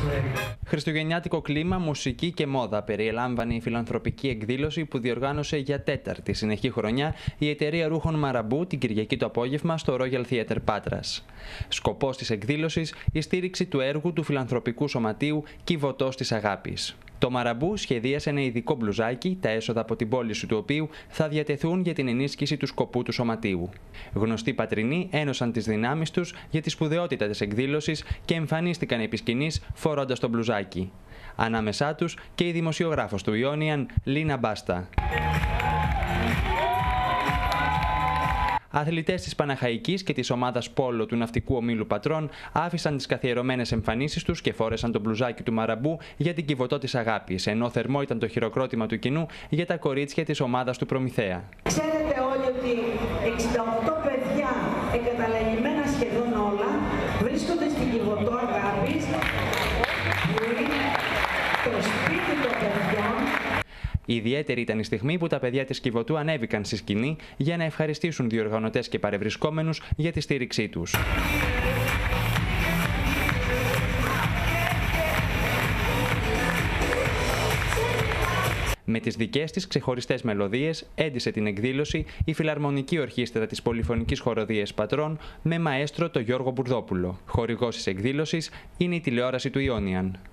Χριστουγεννιάτικο κλίμα, μουσική και μόδα περιέλαμβανε η φιλανθρωπική εκδήλωση που διοργάνωσε για τέταρτη συνεχή χρονιά η εταιρεία ρούχων Μαραμπού την Κυριακή το απόγευμα στο Royal Theatre Πάτρας. Σκοπός της εκδήλωσης η στήριξη του έργου του φιλανθρωπικού σωματείου Κιβωτός της Αγάπης. Το Μαραμπού σχεδίασε ένα ειδικό μπλουζάκι, τα έσοδα από την πώληση του οποίου θα διατεθούν για την ενίσχυση του σκοπού του σωματείου. Γνωστοί πατρινοί ένωσαν τις δυνάμεις τους για τη σπουδαιότητα της εκδήλωσης και εμφανίστηκαν επί σκηνής φορώντας το μπλουζάκι. Ανάμεσά τους και η δημοσιογράφος του Ιόνιαν, Λίνα Μπάστα. Αθλητές της Παναχαϊκής και της ομάδας Πόλο του Ναυτικού Ομίλου Πατρών άφησαν τις καθιερωμένες εμφανίσεις τους και φόρεσαν το μπλουζάκι του Μαραμπού για την Κιβωτό της Αγάπης, ενώ θερμό ήταν το χειροκρότημα του κοινού για τα κορίτσια της ομάδας του Προμηθέα. Ξέρετε όλοι ότι 68 παιδιά, εγκαταλελειμμένα σχεδόν όλα, βρίσκονται στην Κιβωτό Αγάπης, που είναι το σπίτι των παιδιών. Ιδιαίτερη ήταν η στιγμή που τα παιδιά της Κιβωτού ανέβηκαν στη σκηνή για να ευχαριστήσουν διοργανωτές και παρευρισκόμενους για τη στήριξή τους. Με τις δικές της ξεχωριστές μελωδίες έντισε την εκδήλωση η Φιλαρμονική Ορχήστρα της Πολυφωνικής Χοροδίας Πατρών με μαέστρο τον Γιώργο Μπουρδόπουλο. Χορηγός της εκδήλωσης είναι η τηλεόραση του Ιόνιαν.